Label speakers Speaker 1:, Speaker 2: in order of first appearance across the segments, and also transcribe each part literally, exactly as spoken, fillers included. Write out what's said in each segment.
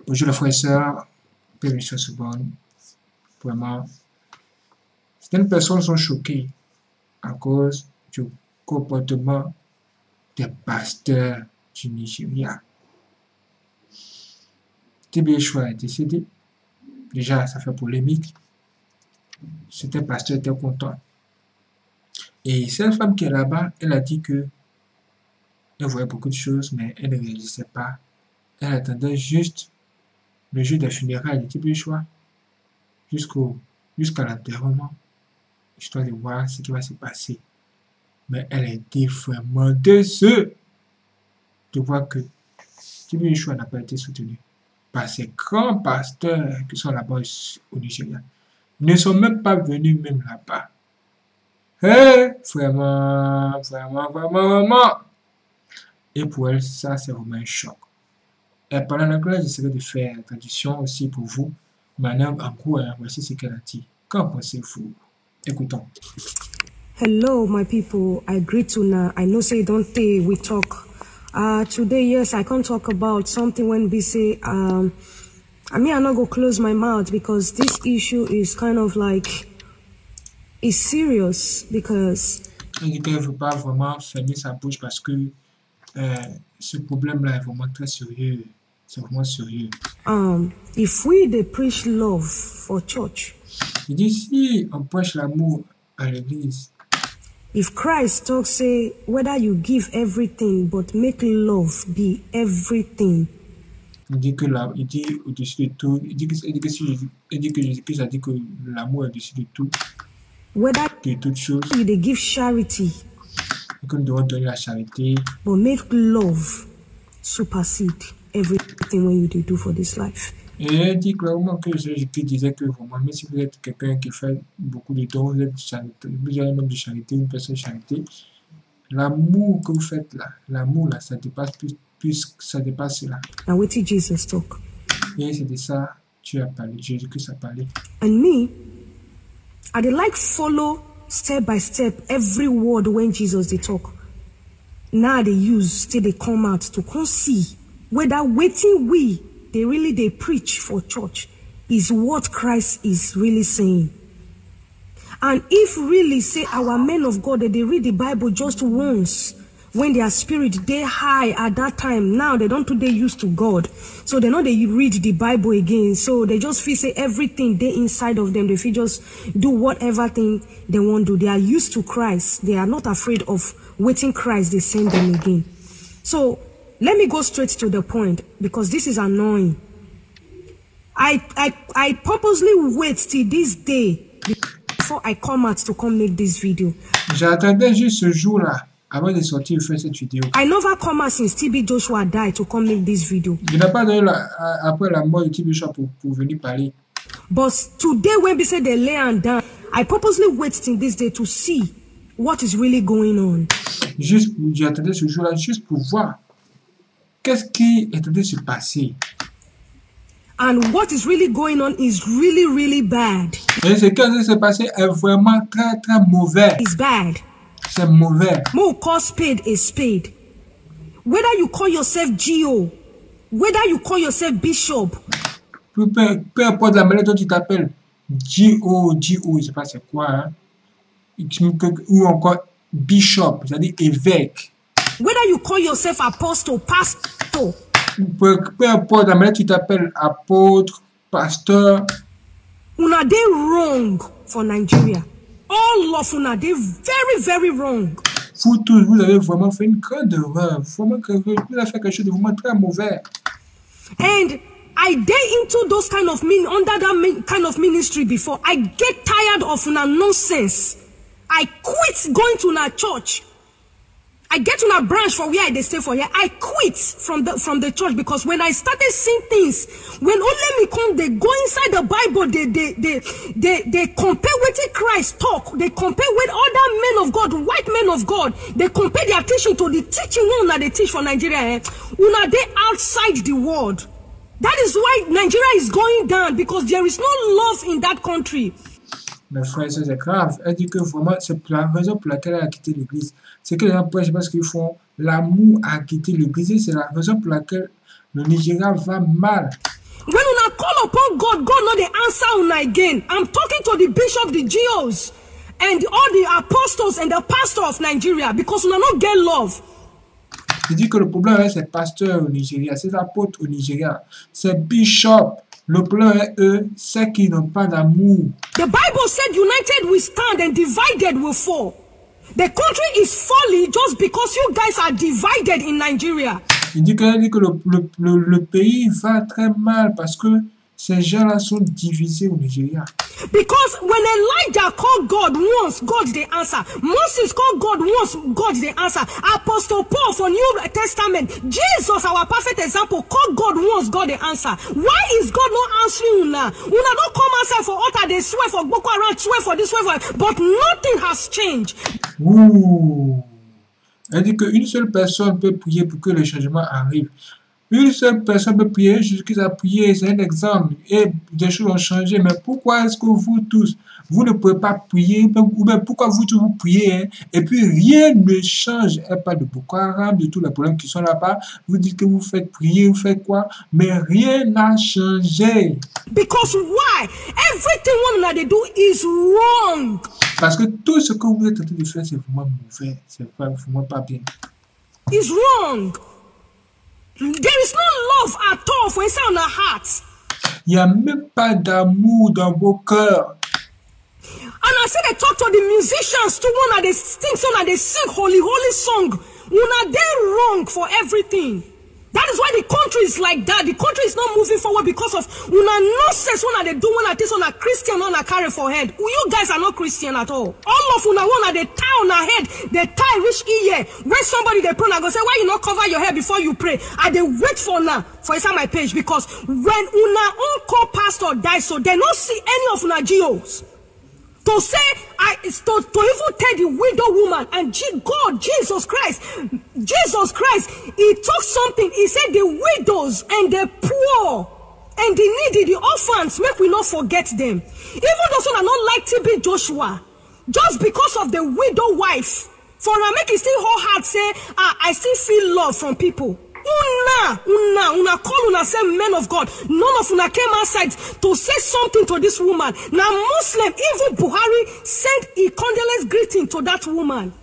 Speaker 1: Bonjour les frères et sœurs, Père Michel Soubonne. Vraiment, certaines personnes sont choquées à cause du comportement des pasteurs du Nigeria. T B Joshua est décédé. Déjà, ça fait polémique. Certains pasteurs étaient contents. Et cette femme qui est là-bas, elle a dit que elle voyait beaucoup de choses, mais elle ne réalisait pas. Elle attendait juste le jour des funérailles de T B Joshua jusqu'au jusqu'à l'enterrement, histoire de voir ce qui va se passer. Mais elle a été vraiment déçue de voir que T B Joshua n'a pas été soutenu par ces grands pasteurs qui sont là-bas au Nigeria. Ils ne sont même pas venus même là-bas. Hey, vraiment, vraiment, vraiment, vraiment. Et pour elle, ça, c'est vraiment un choc. Et pendant l'anglais, j'essaierai de faire la traduction aussi pour vous. Maintenant, en gros, hein, voici ce qu'elle a dit. Qu'en pensez-vous? Écoutons.
Speaker 2: Hello, my people. I greet you now. I know say don't they we talk. Uh, today, yes, I can't talk about something when we say, um, I mean, I'm not going to close my mouth because this issue is kind of like, it's serious because...
Speaker 1: Elle dit qu'elle ne veut pas vraiment fermer sa bouche parce que euh, ce problème-là est vraiment très sérieux. C'est vraiment sérieux.
Speaker 2: Um, if we they preach love for church.
Speaker 1: Il dit si on prêche l'amour à l'église.
Speaker 2: If Christ talks, say, whether you give everything, but make love be everything.
Speaker 1: Il dit que la, il dit au-dessus de tout, il dit que, il dit que, si, il dit que Jésus-Christ a dit que l'amour est au-dessus de tout,
Speaker 2: whether
Speaker 1: de toutes choses,
Speaker 2: they give charity,
Speaker 1: et que nous devons donner la charité,
Speaker 2: but make love supersede everything when you do for this life.
Speaker 1: Et elle dit clairement que Jésus-Christ disait que vraiment, même si vous êtes quelqu'un qui fait beaucoup de dons, vous êtes charité, vous avez même de charité, une personne de charité, l'amour que vous faites là, l'amour là, ça dépasse plus, plus ça dépasse cela.
Speaker 2: Now what did Jesus talk?
Speaker 1: Et c'est de ça tu as parlé, Jésus-Christ a parlé.
Speaker 2: And me, I dey like follow step by step every word when Jesus they talk. Now they use till they come out to come see whether waiting we they really they preach for church is what Christ is really saying. And if really say our men of God that they read the Bible just once when their spirit they high at that time, now they don't they used to God, so they know they read the Bible again, so they just feel say everything they inside of them, they feel just do whatever thing they want to do. They are used to Christ, they are not afraid of waiting Christ they send them again. So let me go straight to the point because this is annoying. I I I purposely wait till this day before I come out to come make this video.
Speaker 1: J'attendais juste ce jour-là avant de sortir faire cette vidéo.
Speaker 2: I never come out since T B Joshua died to come make this video.
Speaker 1: Je n'ai pas donné la, après la mort de T B Joshua pour, pour venir parler.
Speaker 2: But today when we say they lay and down, I purposely wait till this day to see what is really going on.
Speaker 1: Juste, j'attendais ce jour-là juste pour voir qu'est-ce qui est en train de se passer.
Speaker 2: And what is really going on is really, really bad.
Speaker 1: Et ce qui est en train de se passer est vraiment très, très mauvais.
Speaker 2: It's bad.
Speaker 1: C'est mauvais.
Speaker 2: More call spade a spade. Whether you call yourself G O, whether you call yourself Bishop.
Speaker 1: Peu, peu, peu importe la manière dont tu t'appelles, G O, G O, je ne sais pas c'est quoi, hein? Ou encore Bishop, c'est-à-dire évêque.
Speaker 2: Whether you call yourself apostle, pastor.
Speaker 1: Peu, peu importe la manière dont tu t'appelles, apôtre, pasteur.
Speaker 2: Una they wrong for Nigeria. All of una they very, very wrong.
Speaker 1: Vous tous, vous avez vraiment fait une grande erreur. Vraiment, vous avez fait quelque chose de vraiment très mauvais.
Speaker 2: And I day into those kind of min under that kind of ministry before. I get tired of una nonsense. I quit going to una church. I get to a branch for where I they stay for here. I quit from the from the church because when I started seeing things, when only me come, they go inside the Bible, they they they they, they compare what Christ talk, they compare with other men of God, white men of God, they compare their teaching to the teaching one that they teach for Nigeria. Eh? Una they outside the world. That is why Nigeria is going down because there is no love in that country.
Speaker 1: Mes frères, c'est grave. Elle dit que vraiment, c'est la raison pour laquelle elle a quitté l'église. C'est que les gens prêchent parce qu'ils font l'amour à quitter l'église. C'est la raison pour laquelle le Nigeria va mal.
Speaker 2: When una call upon God, God not the answer una again. I'm talking to the bishop, the G Os, and all the apostles and the pastor of Nigeria, because una not get love.
Speaker 1: Il dit que le problème avec ces pasteurs au Nigeria, ces apôtres au Nigeria, ces bishops, le problème avec eux, c'est qu'ils n'ont pas d'amour.
Speaker 2: The Bible said, united we stand and divided we fall. The country is falling just because you guys are divided in Nigeria.
Speaker 1: Il dit que, il dit que le, le, le, le pays va très mal parce que ces gens-là sont divisés au Nigeria.
Speaker 2: Because when Elijah called God once, God the answer. Moses called God once, God the answer. Apostle Paul for New Testament, Jesus, our perfect example, called God once, God the answer. Why is God not answering you now? Una don't come answer for altar, they swear for Boko Haram, swear for this, swear for, but nothing has changed.
Speaker 1: Ouh. Elle dit qu'une seule personne peut prier pour que le changement arrive. Une seule personne peut prier, Jésus-Christ a prié, c'est un exemple, et des choses ont changé. Mais pourquoi est-ce que vous tous, vous ne pouvez pas prier, ou bien pourquoi vous tous vous priez, hein, et puis rien ne change, et pas de Boko Haram, de tous les problèmes qui sont là-bas, vous dites que vous faites prier, vous faites quoi, mais rien n'a changé.
Speaker 2: Because why? Everything one they do is wrong.
Speaker 1: Parce que tout ce que vous êtes en train de faire, c'est vraiment mauvais, c'est vraiment pas bien.
Speaker 2: It's wrong. There is no love at all for inside on our hearts.
Speaker 1: Il n'y a même pas d'amour dans vos cœurs.
Speaker 2: And I said I talk to the musicians too, one they sing song and they sing holy, holy song. Una they wrong for everything. That is why the country is like that. The country is not moving forward because of una nonsense. One they do one at this on a Christian on a carry for head. You guys are not Christian at all. All of una one they tie on a head. They tie reach ear. When somebody they pray, I go say, why you not cover your hair before you pray? And they wait for now for inside my page because when una uncle pastor dies, so they not see any of una G Os. To say, I to, to even tell the widow woman and G, God, Jesus Christ, Jesus Christ, he took something. He said the widows and the poor and the needy, the orphans, make we not forget them. Even those who are not like T B Joshua, just because of the widow wife, for a make it still whole heart say, ah, I still feel love from people. Una, una, una call una say men of God. None of una came outside to say something to this woman. Now Muslim, even Buhari sent a condolence greeting to that woman.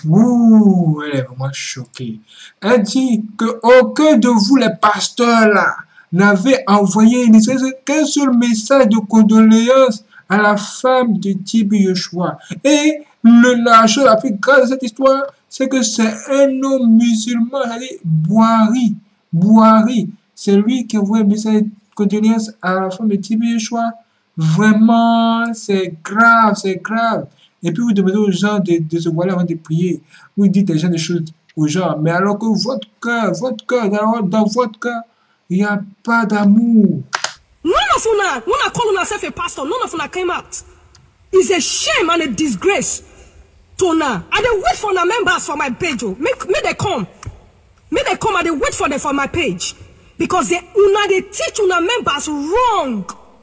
Speaker 1: Ouh, elle est vraiment choquée. Elle dit que aucun de vous les pasteurs là n'avait envoyé qu'un seul message de condoléances à la femme de T B Joshua. Et le, la chose la plus grave de cette histoire, c'est que c'est un homme musulman, c'est Buhari. Buhari, c'est lui qui envoie un message de condoléances à la femme de T B Joshua. Vraiment, c'est grave, c'est grave. Et puis vous demandez aux gens de, de se voiler avant de prier. Vous dites des gens des choses aux gens, mais alors que votre cœur, votre cœur, dans, dans votre cœur, il n'y a pas d'amour.
Speaker 2: None of una, when I call myself a pastor, none of una came out. It's a shame and a disgrace to now. I dey wait for the members for my page. Oh. Make, make they come. Make they come and they wait for them for my page. Because they, una, they teach una members wrong.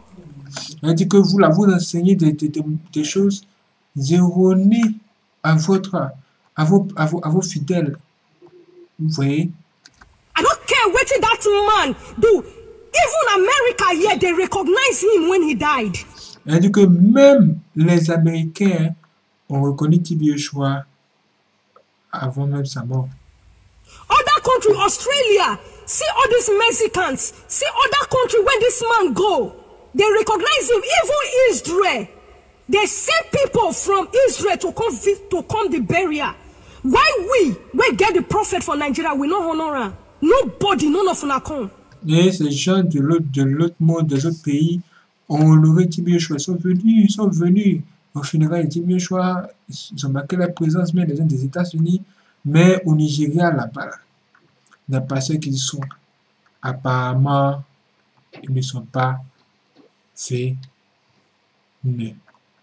Speaker 1: Elle dit que vous, là, vous enseignez des, des, des, des choses erronées à votre, à vos, à vos, à vos fidèles. Vous voyez?
Speaker 2: I don't care what that man do. Even America here, they recognize him when he died.
Speaker 1: Elle dit que même les Américains ont reconnu T B Joshua avant même sa mort.
Speaker 2: Other country, Australia, see all these Mexicans, see other country when this man go, they recognize him. Even Israel, they send people from Israel to come to come the burial. Why we, we get the prophet for Nigeria, we no honor him. Nobody, none of us come.
Speaker 1: Et ces gens de l'autre de l'autre monde, des autres pays, ont honoré T B Joshua. Ils sont venus, ils sont venus au funérailles de T B Joshua. Ils ont marqué la présence même des gens des États-Unis, mais au Nigeria, là-bas, il n'y a pas ceux qui sont. Apparemment, ils ne sont pas faits. Mais.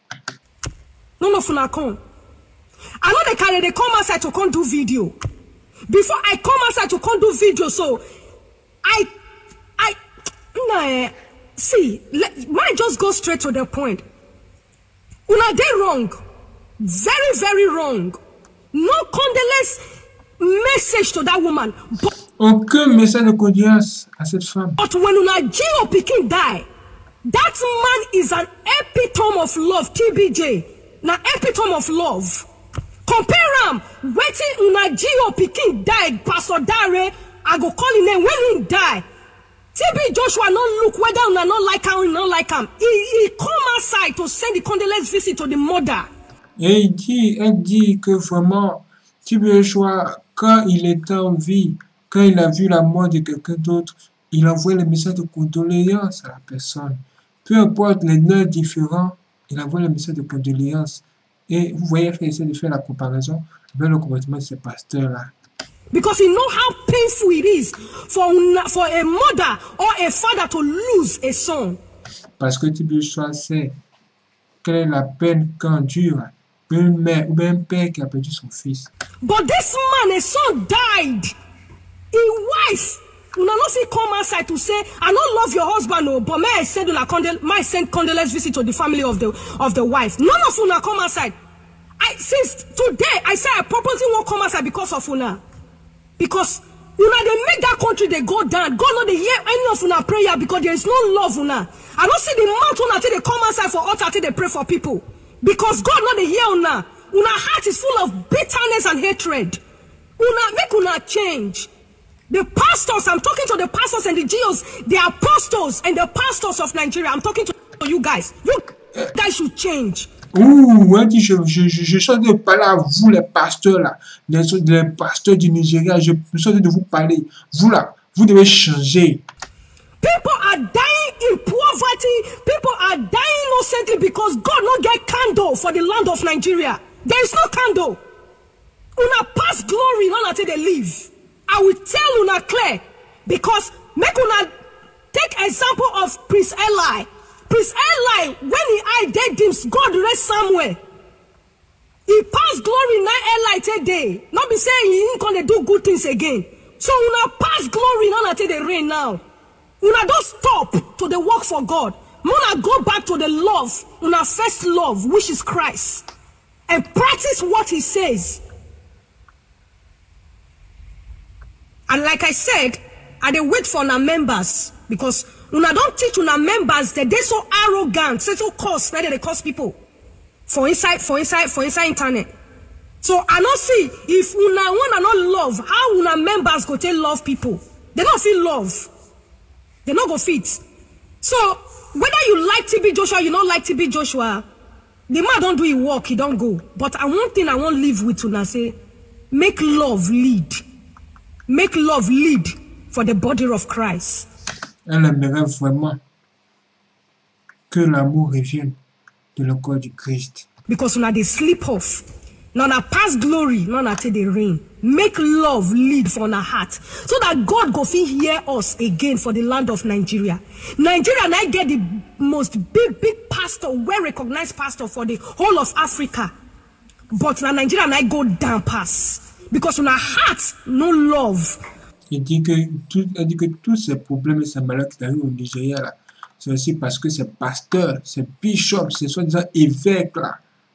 Speaker 2: None of us come. I know they carry, they come outside to come do video. Before I come outside to come do video, so I, I, nah, see, let, might just go straight to the point. Una they wrong, very, very wrong. No condolence message to that woman. But
Speaker 1: Aucun message de condoléances à cette femme.
Speaker 2: But when una Gio pikin die, that man is an epitome of love, T B J. Na epitome of love. Compare am, waiting una Gio pikin die, Pastor Dare, I go call him name when he die. T B Joshua not look whether una not like him or not like him. He, he come outside to send the condolence visit to the mother.
Speaker 1: Et il dit, elle dit que vraiment, T B Joshua, quand il était en vie, quand il a vu la mort de quelqu'un d'autre, il envoie le message de condoléances à la personne. Peu importe les nœuds différents, il envoie le message de condoléances. Et vous voyez, il essaie de faire la comparaison avec le comportement de ce pasteur-là.
Speaker 2: Because he know how painful it is for, for a mother or a father to lose a son.
Speaker 1: Parce que T B Joshua sait quelle est la peine qu'endure une mère ou bien un père qui a perdu son fils.
Speaker 2: But this man, a son died. A wife. Una no fit come outside to say, I don't love your husband, no, but may I send la condol may I send condolence visit to the family of the of the wife. None of una come outside. I since today I say I purposely won't come outside because of una. Because una they make that country they go down. God no they hear any of una prayer because there is no love una. I don't see the mouth una till they come outside for altar till they pray for people. Because God no they hear una. Una heart is full of bitterness and hatred. Una make una change. The pastors, I'm talking to the pastors and the G Os, the apostles and the pastors of Nigeria. I'm talking to you guys. You guys should change.
Speaker 1: Ouh, elle dit, je, je, je, je suis en train de parler à vous, les pasteurs là, les, les pasteurs du Nigeria. Je suis en train de vous parler. Vous là, vous devez changer.
Speaker 2: People are dying in poverty. People are dying innocently because God not get candle for the land of Nigeria. There is no candle. Una pass glory, not until they leave. I will tell una clear because make una take example of Prince Eli. Prince Eli, when he I dead him, God raised somewhere. He passed glory now Eli today. Not be saying he ain't gonna do good things again. So una pass glory not until they reign now. Una don't stop to the work for God. Una go back to the love, una first love, which is Christ, and practice what he says. And like I said, I dey wait for una members because una don't teach una members that they so arrogant, they so cost, whether they cost people for inside, for inside, for inside internet. So I don't see if una wanna not love, how una members go take love people. They don't feel love. They not go fit. So whether you like T B Joshua, you don't like T B Joshua, the man don't do his work, he don't go. But I one thing I won't live with una say, make love lead. Make love lead for the body of Christ.
Speaker 1: Elle aimerait vraiment que l'amour revienne de le corps du Christ.
Speaker 2: Because now they sleep off. Now na past glory, now na till they reign. Make love lead for our heart. So that God go fit hear us again for the land of Nigeria. Nigeria now get the most big, big pastor, well-recognized pastor for the whole of Africa. But now Nigeria now go down pass. Because on our hearts, no love.
Speaker 1: Il dit que tout, elle dit que tous ces problèmes et ces malheurs qui arrivent au Nigeria là, c'est aussi parce que ces pasteurs, ces bishops, ces soi-disant évêques là,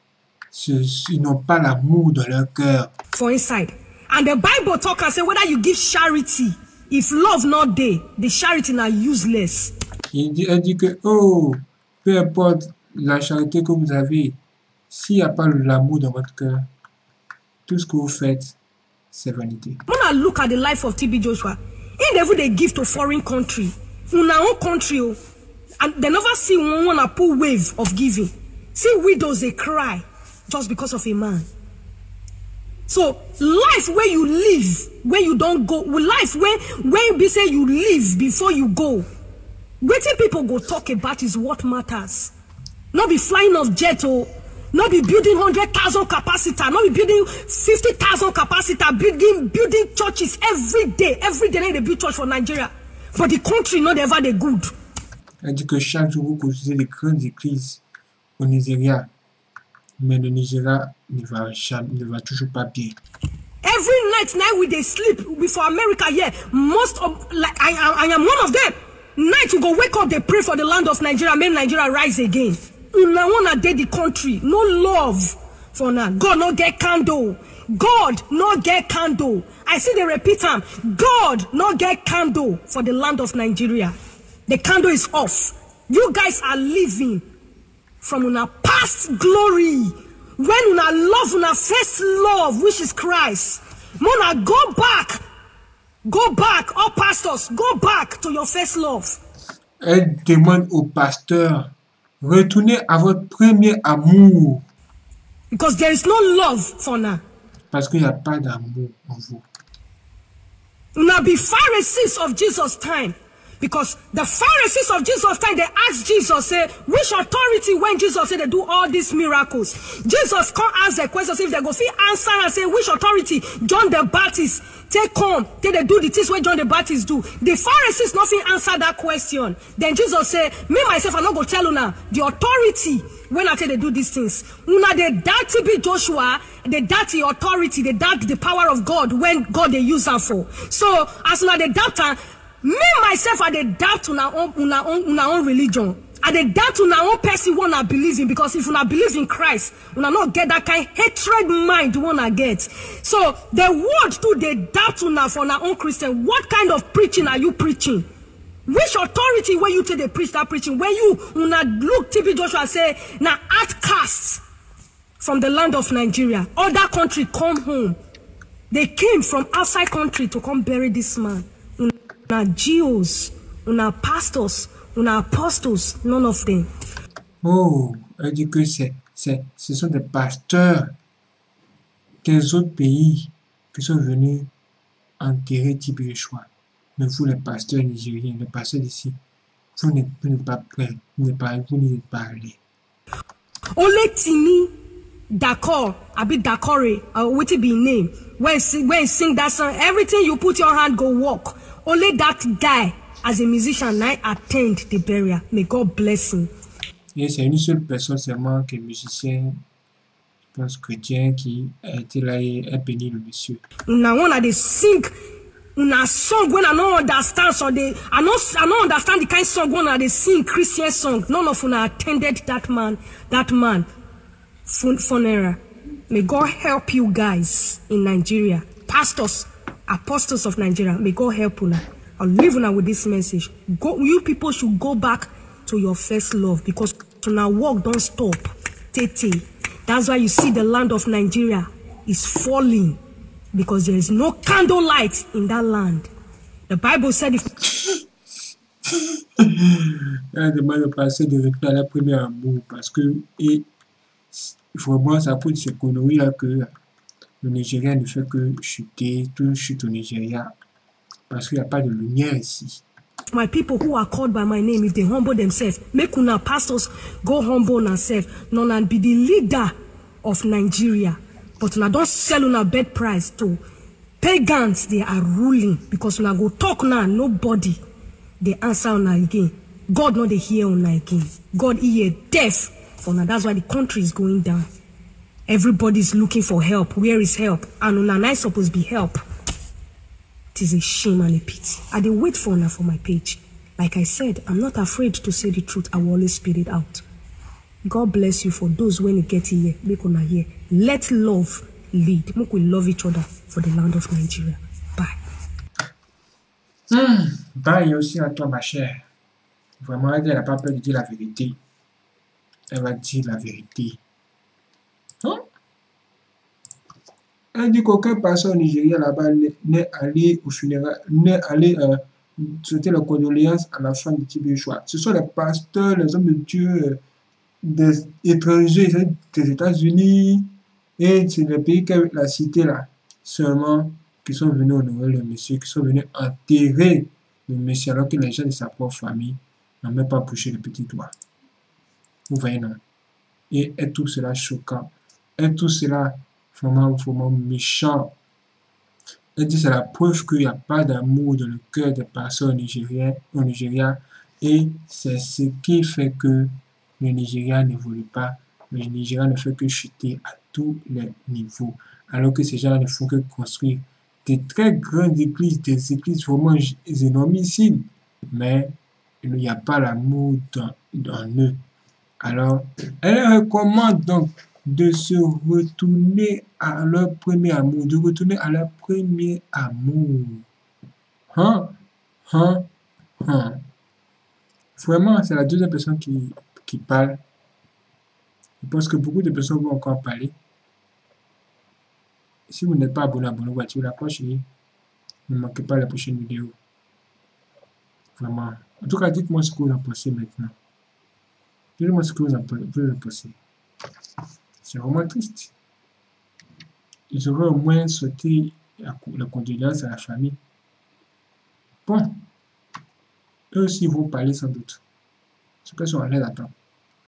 Speaker 1: ils n'ont pas l'amour dans leur cœur.
Speaker 2: For inside. And the Bible talk and say whether you give charity, if love not there, the charity now useless.
Speaker 1: Il dit, elle dit que, oh, peu importe la charité que vous avez, s'il n'y a pas l'amour dans votre cœur, tout ce que vous faites, c'est vanité.
Speaker 2: When I look at the life of T B Joshua, he never they give to foreign country, in our own country, and they never see one wanna pull wave of giving. See widows they cry just because of a man. So life where you live, where you don't go, life where where you say you live before you go. Waiting people go talk about is what matters. Not be flying off jet or not be building one hundred thousand capacity, not be building fifty thousand capacity, building building churches every day. Every day they build church for Nigeria. For the country, not ever they good.
Speaker 1: Elle dit que chaque jour vous construisez des grandes églises au Nigeria, mais le Nigeria ne va, jamais, ne va toujours pas bien.
Speaker 2: Every night now we they sleep before America here. Most of like I, I, I am one of them. Night you go wake up, they pray for the land of Nigeria, make Nigeria rise again. Una wanna dead the country, no love for now. God not get candle. God not get candle. I see they repeat them. God not get candle for the land of Nigeria. The candle is off. You guys are living from una past glory. When una love una first love, which is Christ. Mona, go back. Go back, all pastors, go back to your first love.
Speaker 1: Elle demande au pasteur, retournez à votre premier amour.
Speaker 2: Because there is no love for now.
Speaker 1: Parce qu'il n'y a pas d'amour en vous.
Speaker 2: Now be Pharisees of Jesus' time. Because the Pharisees of Jesus' time, they asked Jesus, say, which authority when Jesus said they do all these miracles? Jesus can't ask the question, if they go fit answer and say, which authority John the Baptist take come, take they do the things what John the Baptist do. The Pharisees nothing answer that question. Then Jesus say, me myself, I'm not going to tell you now, the authority when I say they do these things. Una the dirty be Joshua, the dirty authority, the dirty the power of God when God they use her for. So as una the doctor, me myself I dey doubt una own una own una own religion. I dey doubt una own person wanna believe in, because if una believe in Christ, una not get that kind of hatred mind wanna get. So the word too they doubt una for una own Christian. What kind of preaching are you preaching? Which authority when you say they preach that preaching? When you una look T B Joshua say na outcasts from the land of Nigeria, other country come home. They came from outside country to come bury this man. Una Jews, una pastors, una apostles, none of them.
Speaker 1: Oh, elle dit que c'est, c'est, ce sont des pasteurs des autres pays qui sont venus enterrer T B Joshua. Mais vous, les pasteurs nigériens, les pasteurs d'ici, vous n'êtes, vous n'êtes pas prêts, vous n'êtes pas, vous n'êtes pas allés.
Speaker 2: Only Tini, d'accord, a bit d'accord, uh, what it be name? When when sing that song, everything you put your hand go walk. Only that guy, as a musician, I attend the burial. May God bless him.
Speaker 1: Et c'est une seule personne seulement qui est musicien, je pense chrétien, qui a été là et a béni le monsieur.
Speaker 2: Now when they sing, una song when I don't understand, so they I don't I don't understand the kind of song when they sing Christian song. None of una attended that man, that man fun funeral. May God help you guys in Nigeria, pastors, apostles of Nigeria. May God help you. I'll leave you with this message. Go, you people should go back to your first love, because now work don't stop. Tete. That's why you see the land of Nigeria is falling, because there is no candlelight in that land. The Bible said if
Speaker 1: Elle demande de passer de retour à la première amour, parce que et vraiment ça prouve ces conneries là que le Nigeria ne fait que chuter, tout chute au Nigeria, parce qu'il n'y a pas de lumière ici.
Speaker 2: My people who are called by my name, if they humble themselves, make una pastors go humble themselves. None and be the leader of Nigeria, but una don't sell una bed price to pagans. They are ruling, because una go talk now, nobody they answer una again. God not they hear una again. God hear deaf for now. That's why the country is going down. Everybody's looking for help. Where is help? And una not supposed to be help. It is a shame and a pity. I dey wait for una for my page. Like I said, I'm not afraid to say the truth. I will always spit it out. God bless you for those when you get here. Make una here. Let love lead. Make we love each other for the land of Nigeria. Bye.
Speaker 1: Hmm. Bye aussi à toi, ma chère. Vraiment, elle n'a pas peur de dire la vérité. Elle va dire la vérité. Hein? Elle dit qu'aucun pasteur au Nigeria là-bas n'est allé au funérailles, n'est allé euh, souhaiter la condoléance à la femme de T B Joshua. Ce sont les pasteurs, les hommes de Dieu, euh, des étrangers, des États-Unis, et c'est les pays qu'elle a cités là, seulement qui sont venus honorer le monsieur, qui sont venus enterrer le monsieur, alors que les gens de sa propre famille n'ont même pas bouché le petit doigt. Vous voyez, non? Et est tout cela choquant? Est tout cela vraiment, vraiment méchant? Elle dit c'est la preuve qu'il n'y a pas d'amour dans le cœur des personnes au Nigeria, au Nigeria, et c'est ce qui fait que le Nigeria n'évolue pas. Le Nigeria ne fait que chuter à tous les niveaux, alors que ces gens ne font que construire des très grandes églises, des églises vraiment énormissimes, mais il n'y a pas l'amour dans, dans eux. Alors, elle recommande donc de se retourner à leur premier amour, de retourner à leur premier amour. Hein? Hein? Hein? Vraiment, c'est la deuxième personne qui, qui parle. Je pense que beaucoup de personnes vont encore parler. Si vous n'êtes pas abonné, abonnez-vous, activez la cloche et ne manquez pas la prochaine vidéo. Vraiment. En tout cas, dites-moi ce que vous en pensez maintenant. Dites-moi ce que vous en pensez. C'est vraiment triste. Ils auraient au moins souhaité la condoléance à la famille. Bon. Eux aussi vont parler sans doute. Ce que sont en l'air d'attendre.